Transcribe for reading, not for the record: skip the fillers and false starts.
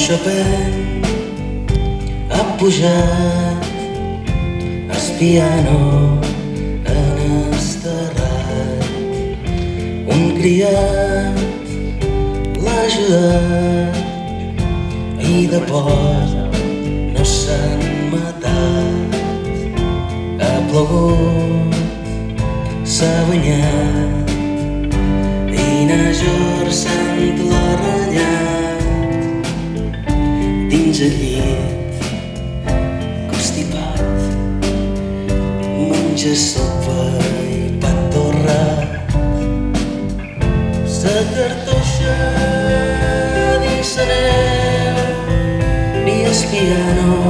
Chopin ha pujat al piano en esterrat. Un criat l'ha ajudat i de por no s'han matat. Ha plogut, s'ha banyat i n'ha jorçant la renyat. Dins el llit, constipat, menja sopa i pa torrat. Sa cartoixa dins la neu, ni el piano